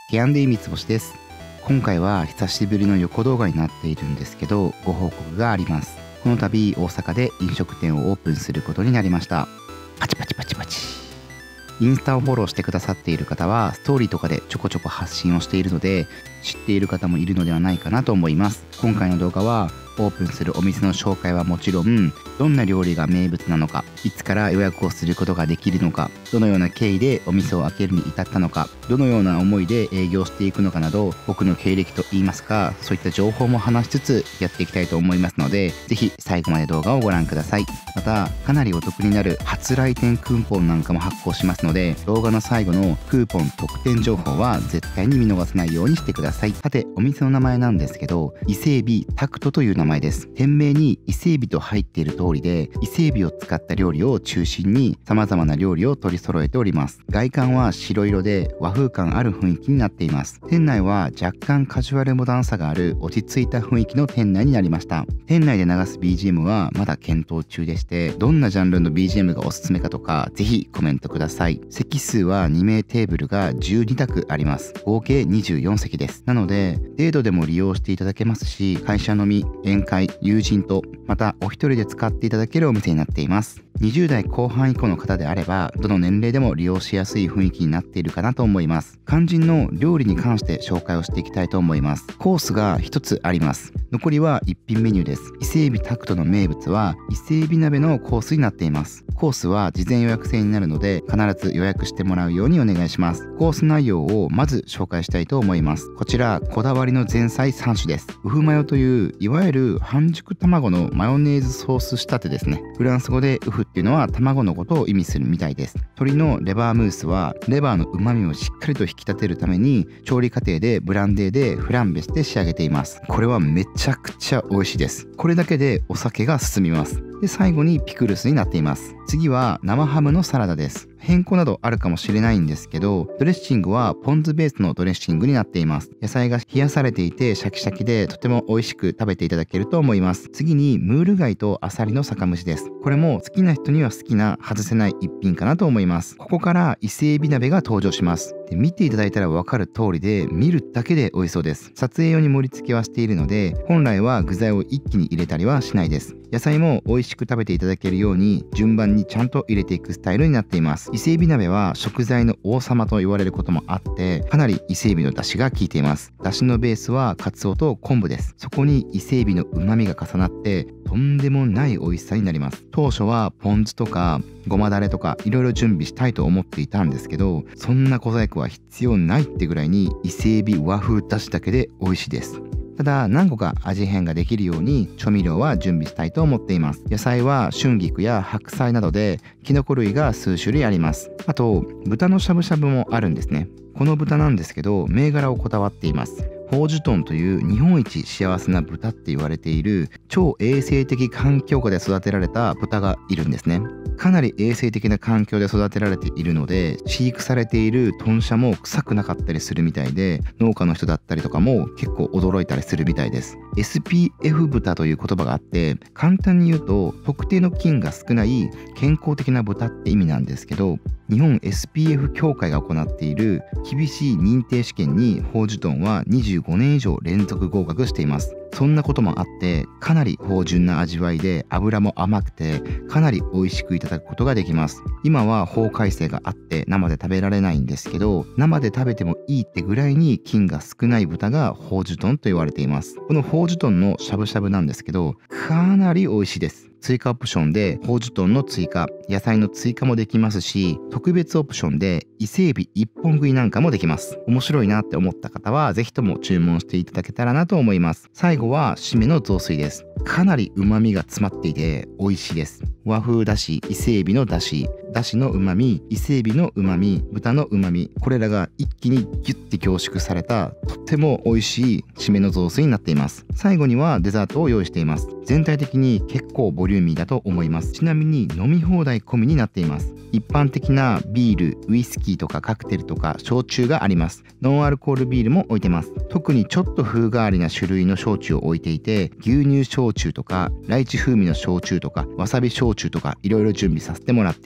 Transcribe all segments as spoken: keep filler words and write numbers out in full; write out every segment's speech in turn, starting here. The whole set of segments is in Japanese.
ケーアンドエー 三つ星です。今回は久しぶりの横動画になっているんですけど、ご報告があります。この度大阪で飲食店をオープンすることになりました。パチパチパチパチ。インスタをフォローしてくださっている方はストーリーとかでちょこちょこ発信をしているので、知っている方もいるのではないかなと思います。今回の動画はオープンするお店の紹介はもちろん、どんな料理が名物なのか、いつから予約をすることができるのか、どのような経緯でお店を開けるに至ったのか、どのような思いで営業していくのかなど、僕の経歴といいますか、そういった情報も話しつつやっていきたいと思いますので、ぜひ最後まで動画をご覧ください。また、かなりお得になる初来店クーポンなんかも発行しますので、動画の最後のクーポン特典情報は絶対に見逃さないようにしてください。さて、お店の名前なんですけど、伊勢海老タクトという名前です。店名に伊勢海老と入っている通りで、伊勢海老を使った料理を中心に様々な料理を取り揃えております。外観は白色で和風感ある雰囲気になっています。店内は若干カジュアルモダンさがある落ち着いた雰囲気の店内になりました。店内で流す ビージーエム はまだ検討中でして、どんなジャンルの ビージーエム がおすすめかとか、ぜひコメントください。席数はに名テーブルがじゅうに択あります。合計にじゅうよん席です。なので、デートでも利用していただけますし、会社飲み、宴会、友人と、またお一人で使っていただけるお店になっています。にじゅう代後半以降の方であれば、どの年齢でも利用しやすい雰囲気になっているかなと思います。肝心の料理に関して紹介をしていきたいと思います。コースがひとつあります。残りは一品メニューです。伊勢海老タクトの名物は伊勢海老鍋のコースになっています。コースは事前予約制になるので、必ず予約してもらうようにお願いします。コース内容をまず紹介したいと思います。こちら、こだわりの前菜さん種です。ウフマヨという、いわゆる半熟卵のマヨネーズソース仕立てですね。フランス語でウフっていうのは卵のことを意味するみたいです。鶏のレバームースはレバーの旨味をしっかりと引き立てるために、調理過程でブランデーでフランベして仕上げています。これはめちゃくちゃ美味しいです。これだけでお酒が進みます。で、最後にピクルスになっています。次は生ハムのサラダです。変更などあるかもしれないんですけど、ドレッシングはポン酢ベースのドレッシングになっています。野菜が冷やされていてシャキシャキでとても美味しく食べていただけると思います。次にムール貝とアサリの酒蒸しです。これも好きな人には好きな外せない一品かなと思います。ここから伊勢海老鍋が登場します。で、見ていただいたらわかる通りで、見るだけで美味しそうです。撮影用に盛り付けはしているので、本来は具材を一気に入れたりはしないです。野菜も美味しく食べていただけるように順番にちゃんと入れていくスタイルになっています。伊勢海老鍋は食材の王様と言われることもあって、かなり伊勢海老の出汁が効いています。出汁のベースはカツオと昆布です。そこに伊勢海老の旨味が重なってとんでもない美味しさになります。当初はポン酢とかごまだれとかいろいろ準備したいと思っていたんですけど、そんな小細工は必要ないってぐらいに伊勢海老和風出汁だけで美味しいです。ただ、何個か味変ができるように調味料は準備したいと思っています。野菜は春菊や白菜などでキノコ類が数種類あります。あと、豚のしゃぶしゃぶもあるんですね。この豚なんですけど、銘柄をこだわっています。ホウジュトンという日本一幸せな豚って言われている超衛生的環境下で育てられた豚がいるんですね。かなり衛生的な環境で育てられているので、飼育されている豚舎も臭くなかったりするみたいで、農家の人だったりとかも結構驚いたりするみたいです。エスピーエフ 豚という言葉があって、簡単に言うと特定の菌が少ない健康的な豚って意味なんですけど、日本 エスピーエフ 協会が行っている厳しい認定試験にホウジュトンはにじゅうごねん以上連続合格しています。そんなこともあって、かなり芳醇な味わいで油も甘くてかなり美味しくいただくことができます。今は法改正があって生で食べられないんですけど、生で食べてもいいってぐらいに菌が少ない豚がホウジュトンと言われています。このホウジュトンのしゃぶしゃぶなんですけど、かなり美味しいです。追加オプションでホウジュトンの追加、野菜の追加もできますし、特別オプションで伊勢海老一本食いなんかもできます。面白いなって思った方はぜひとも注文していただけたらなと思います。最後は締めの雑炊です。かなり旨味が詰まっていて美味しいです。和風だし、伊勢海老のだし、だしの旨味、伊勢海老の旨味、豚の旨味、これらが一気にギュッて凝縮されたとっても美味しい締めの雑炊になっています。最後にはデザートを用意しています。全体的に結構ボリューミーだと思います。ちなみに飲み放題込みになっています。一般的なビール、ウイスキーとかカクテルとか焼酎があります。ノンアルコールビールも置いてます。特にちょっと風変わりな種類の焼酎を置いていて、牛乳焼酎とかライチ風味の焼酎とかわさび焼酎とかいろいろ準備させてもらっています。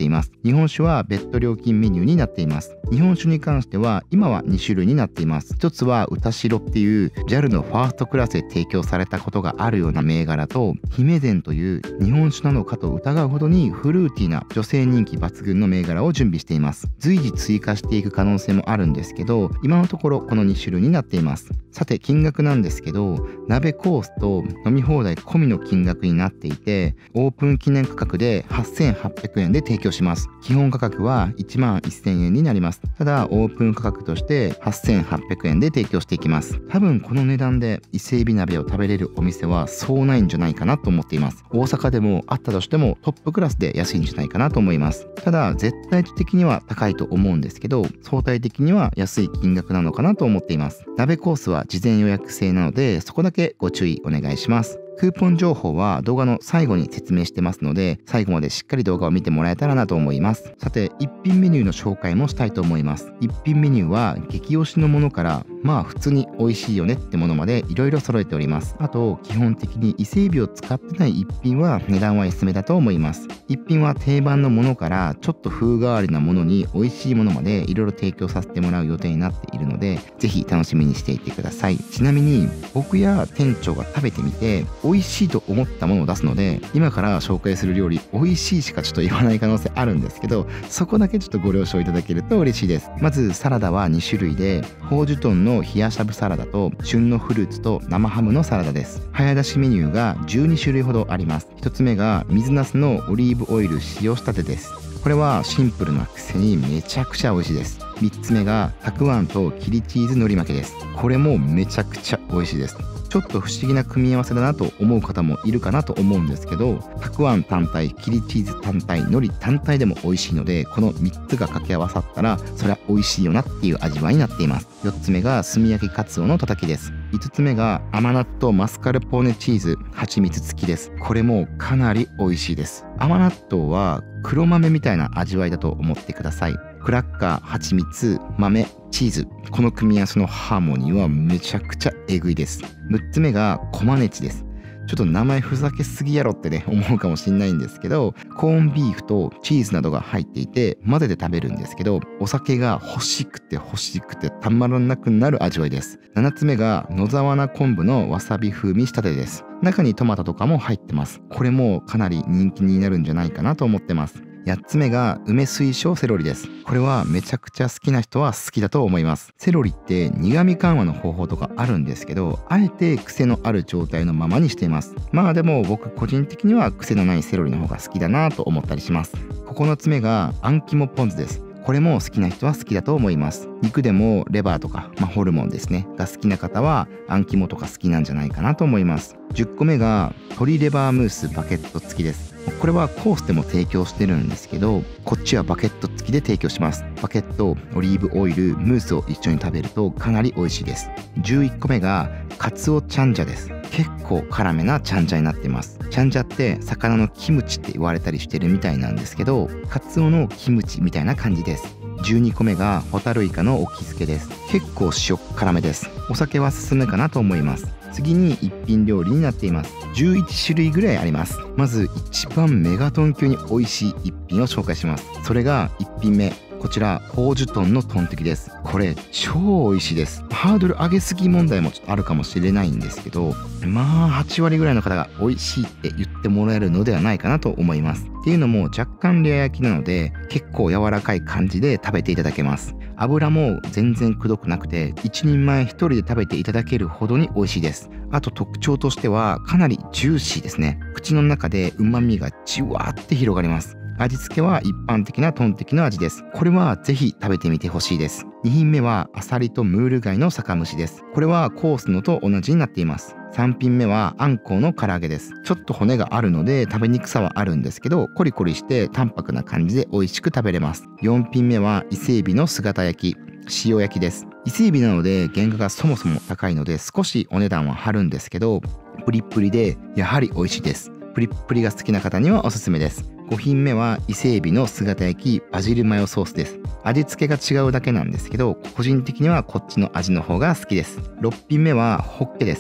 日本酒は別途料金メニューになっています。日本酒に関しては今はに種類になっています。一つは歌白っていう ジャル のファーストクラスで提供されたことがあるような銘柄と、姫膳という日本酒なのかと疑うほどにフルーティーな女性人気抜群の銘柄を準備しています。随時追加していく可能性もあるんですけど、今のところこのに種類になっています。さて金額なんですけど、鍋コースと飲み放題込みの金額になっていて、オープン記念価格ではっせんはっぴゃくえんで提供します。基本価格はいちまんせんえんになります。ただオープン価格としてはっせんはっぴゃくえんで提供していきます。多分この値段で伊勢海老鍋を食べれるお店はそうないんじゃないかなと思っています。大阪でもあったとしてもトップクラスで安いんじゃないかなと思います。ただ絶対値的には高いと思うんですけど、相対的には安い金額なのかなと思っています。鍋コースは事前予約制なので、そこだけご注意お願いします。クーポン情報は動画の最後に説明してますので、最後までしっかり動画を見てもらえたらなと思います。さて一品メニューの紹介もしたいと思います。一品メニューは激推しのものからまあ普通に美味しいよねってものまでいろいろ揃えております。あと基本的に伊勢海老を使ってない一品は値段は安めだと思います。一品は定番のものからちょっと風変わりなものに美味しいものまでいろいろ提供させてもらう予定になっているので、ぜひ楽しみにしていてください。ちなみに僕や店長が食べてみて美味しいと思ったものを出すので、今から紹介する料理美味しいしかちょっと言わない可能性あるんですけど、そこだけちょっとご了承いただけると嬉しいです。まずサラダはに種類で、ホウジュトンの冷やしゃぶサラダと旬のフルーツと生ハムのサラダです。早出しメニューがじゅうに種類ほどあります。ひとつめが水なすのオリーブオイル塩仕立てです。これはシンプルなくせにめちゃくちゃ美味しいです。みっつめがたくあんとキリチーズ海苔巻きです。これもめちゃくちゃ美味しいです。ちょっと不思議な組み合わせだなと思う方もいるかなと思うんですけど、たくあん単体、キリチーズ単体、海苔単体でも美味しいので、このみっつが掛け合わさったらそれは美味しいよなっていう味わいになっています。よっつめが炭焼きカツオのたたきです。いつつめが甘納豆マスカルポーネチーズ蜂蜜付きです。これもかなり美味しいです。甘納豆は黒豆みたいな味わいだと思ってください。クラッカー、蜂蜜、豆、チーズ、この組み合わせのハーモニーはめちゃくちゃえぐいです。むっつめがコマネチです。ちょっと名前ふざけすぎやろってね思うかもしんないんですけど、コーンビーフとチーズなどが入っていて混ぜて食べるんですけど、お酒が欲しくて欲しくてたまらなくなる味わいです。ななつめが野沢菜昆布のわさび風味仕立てです。中にトマトとかも入ってます。これもかなり人気になるんじゃないかなと思ってます。やっつめが梅水晶セロリです。これはめちゃくちゃ好きな人は好きだと思います。セロリって苦味緩和の方法とかあるんですけど、あえて癖のある状態のままにしています。まあでも僕個人的には癖のないセロリの方が好きだなと思ったりします。ここのつめがあん肝ポン酢です。これも好きな人は好きだと思います。肉でもレバーとか、まあ、ホルモンですねが好きな方はあん肝とか好きなんじゃないかなと思います。じゅっこめが鶏レバームースバケット付きです。これはコースでも提供してるんですけど、こっちはバケット付きで提供します。バケット、オリーブオイル、ムースを一緒に食べるとかなり美味しいです。じゅういっこめがカツオチャンジャです。結構辛めなチャンジャになっています。チャンジャって魚のキムチって言われたりしてるみたいなんですけど、カツオのキムチみたいな感じです。じゅうにこめがホタルイカの沖漬けです。結構塩辛めです。お酒は進むかなと思います。次に一品料理になっています。じゅういちしゅるいぐらいあります。まず一番メガトン級に美味しい一品を紹介します。それがいっぴんめ、こちらホウジュトンのトンテキです。これ超美味しいです。ハードル上げすぎ問題もちょっとあるかもしれないんですけど、まあはちわりぐらいの方が美味しいって言ってもらえるのではないかなと思います。っていうのも若干レア焼きなので結構柔らかい感じで食べていただけます。油も全然くどくなくて一人前一人で食べていただけるほどに美味しいです。あと特徴としてはかなりジューシーですね。口の中で旨味がじわーって広がります。味付けは一般的なトンテキの味です。これはぜひ食べてみてほしいです。に品目はアサリとムール貝の酒蒸しです。これはコースのと同じになっています。さん品目はあんこうの唐揚げです。ちょっと骨があるので食べにくさはあるんですけど、コリコリして淡白な感じで美味しく食べれます。よん品目は伊勢海老の姿焼き、塩焼きです。伊勢海老なので原価がそもそも高いので少しお値段は張るんですけど、プリップリでやはり美味しいです。プリップリが好きな方にはおすすめです。ご品目は伊勢海老の姿焼きバジルマヨソースです。味付けが違うだけなんですけど、個人的にはこっちの味の方が好きです。ろく品目はホッケです。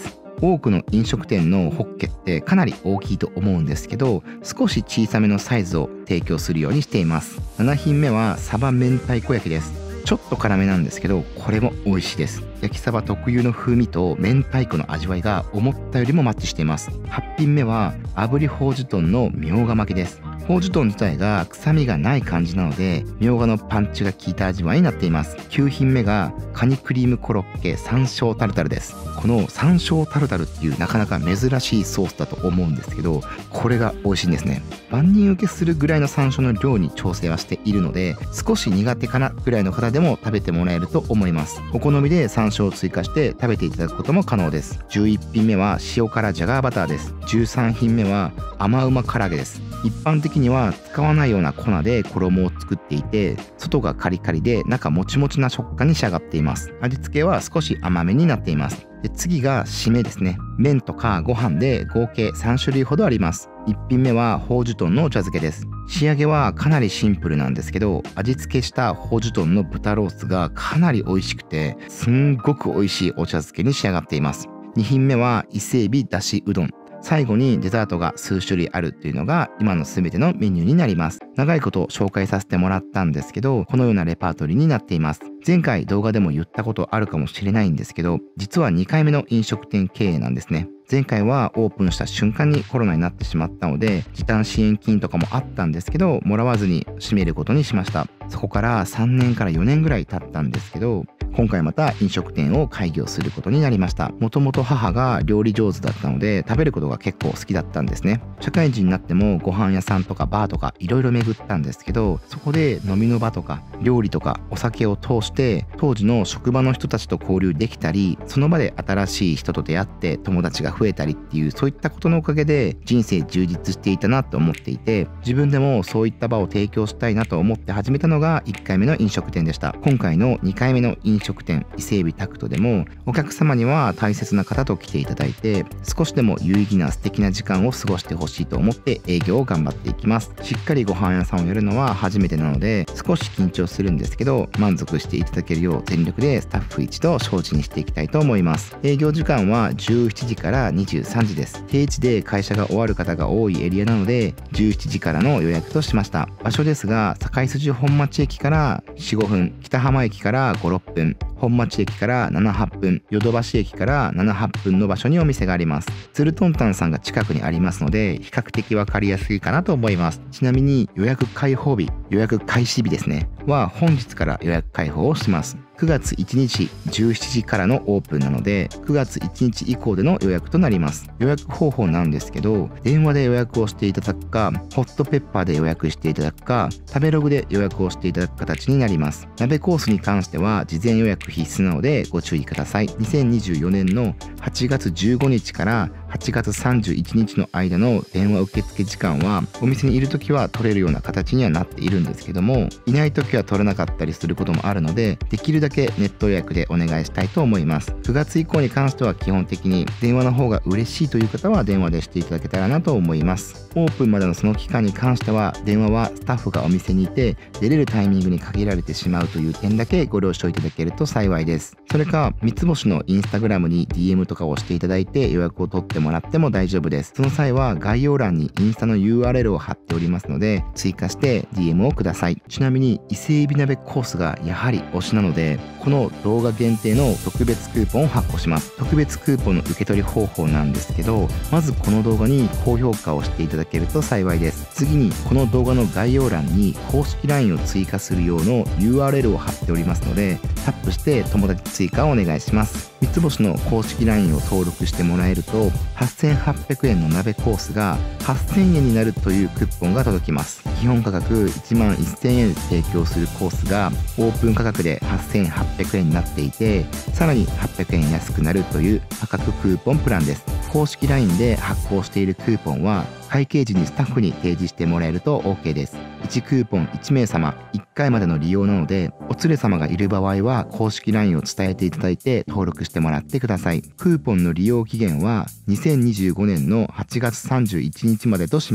多くの飲食店のホッケってかなり大きいと思うんですけど、少し小さめのサイズを提供するようにしています。なな品目はサバ明太子焼きです。ちょっと辛めなんですけど、これも美味しいです。焼きサバ特有の風味と明太子の味わいが思ったよりもマッチしています。はち品目は炙りほうじ豚のみょうが巻きです。ほうじ豚自体が臭みがない感じなので、みょうがのパンチが効いた味わいになっています。きゅう品目がカニクリームコロッケ山椒タルタルです。この山椒タルタルっていうなかなか珍しいソースだと思うんですけど、これが美味しいんですね。万人受けするぐらいの山椒の量に調整はしているので、少し苦手かなぐらいの方でも食べてもらえると思います。お好みで山椒を追加して食べていただくことも可能です。じゅういち品目は塩辛ジャガーバターです。じゅうさん品目は甘うま唐揚げです。一般的には使わないような粉で衣を作っていて、外がカリカリで中もちもちな食感に仕上がっています。味付けは少し甘めになっています。で次が締めですね。麺とかご飯で合計さん種類ほどあります。いち品目はほうじ豚のお茶漬けです。仕上げはかなりシンプルなんですけど、味付けしたほうじ豚の豚ロースがかなり美味しくて、すんごく美味しいお茶漬けに仕上がっています。に品目は伊勢海老だしうどん。最後にデザートが数種類あるっていうのが今の全てのメニューになります。長いこと紹介させてもらったんですけど、このようなレパートリーになっています。前回動画でも言ったことあるかもしれないんですけど、実はにかいめの飲食店経営なんですね。前回はオープンした瞬間にコロナになってしまったので、時短支援金とかもあったんですけど、もらわずに閉めることにしました。そこからさんねんからよねんぐらい経ったんですけど、今回また飲食店を開業することになりました。もともと母が料理上手だったので食べることが結構好きだったんですね。社会人になってもご飯屋さんとかバーとかいろいろ巡ったんですけど、そこで飲みの場とか料理とかお酒を通して当時の職場の人たちと交流できたり、その場で新しい人と出会って友達が増えたりっていう、そういったことのおかげで人生充実していたなと思っていて、自分でもそういった場を提供したいなと思って始めたのがいっかいめの飲食店でした。今回のにかいめの飲食店伊勢海老タクトでも、お客様には大切な方と来ていただいて、少しでも有意義な素敵な時間を過ごしてほしいと思って営業を頑張っていきます。しっかりご飯屋さんをやるのは初めてなので少し緊張するんですけど、満足していただけるよう全力でスタッフ一同精進にしていきたいと思います。営業時間はじゅうしちじからにじゅうさんじです。定時で会社が終わる方が多いエリアなのでじゅうしちじからの予約としました。場所ですが、堺筋本町駅からよん、ごふん、北浜駅からご、ろっぷん、本町駅からなな、はっぷん、ヨドバシ駅からなな、はっぷんの場所にお店があります。ツルトンタンさんが近くにありますので、比較的わかりやすいかなと思います。ちなみに予約開放日、予約開始日ですね、は本日から予約開放をします。くがついちにちじゅうしちじからのオープンなので、くがついちにち以降での予約となります。予約方法なんですけど、電話で予約をしていただくか、ホットペッパーで予約していただくか、食べログで予約をしていただく形になります。鍋コースに関しては事前予約必須なのでご注意ください。にせんにじゅうよねんのはちがつじゅうごにちからはちがつさんじゅういちにちの間の電話受付時間は、お店にいるときは取れるような形にはなっているんですけども、いないときは取れなかったりすることもあるので、できるだけネット予約でお願いしたいと思います。くがつ以降に関しては基本的に電話の方が嬉しいという方は電話でしていただけたらなと思います。オープンまでのその期間に関しては、電話はスタッフがお店にいて出れるタイミングに限られてしまうという点だけご了承いただけると幸いです。それか三つ星のインスタグラムに ディーエム とかをしていただいて予約を取ってもらっても大丈夫です。その際は概要欄にインスタの ユーアールエル を貼っておりますので、追加して ディーエム をください。ちなみに伊勢海老鍋コースがやはり推しなので、この動画限定の特別クーポンを発行します。特別クーポンの受け取り方法なんですけど、まずこの動画に高評価をしていただけると幸いです。次にこの動画の概要欄に公式 ライン を追加する用の ユーアールエル を貼っておりますので、タップして友達追加をお願いします。三つ星の公式 ライン を登録してもらえるとはっせんはっぴゃくえんの鍋コースがはっせんえんになるというクーポンが届きます。基本価格いちまんせんえんで提供するコースがオープン価格ではっせんはっぴゃくえんになっていて、さらにはっぴゃくえん安くなるという破格クーポンプランです。公式 ライン で発行しているクーポンは会計時にスタッフに提示してもらえると オーケー です。いちクーポンいちめいさまいっかいまでの利用なので、お連れ様がいる場合は公式 ライン を伝えていただいて登録してもらってください。クーポンの利用期限はにせんにじゅうごねんのはちがつさんじゅういちにちまでとします。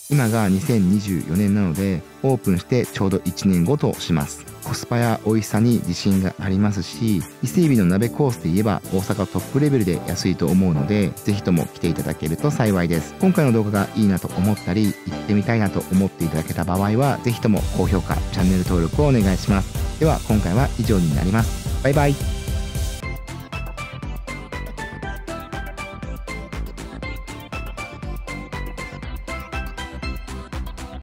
今がにせんにじゅうよねんなのでオープンしてちょうどいちねんごとします。コスパや美味しさに自信がありますし、伊勢海老の鍋コースで言えば大阪トップレベルで安いと思うので、ぜひとも来ていただけると幸いです。今回の動画がいいなと思ったり行ってみたいなと思っていただけた場合は、ぜひとも高評価チャンネル登録をお願いします。では今回は以上になります。バイバイ。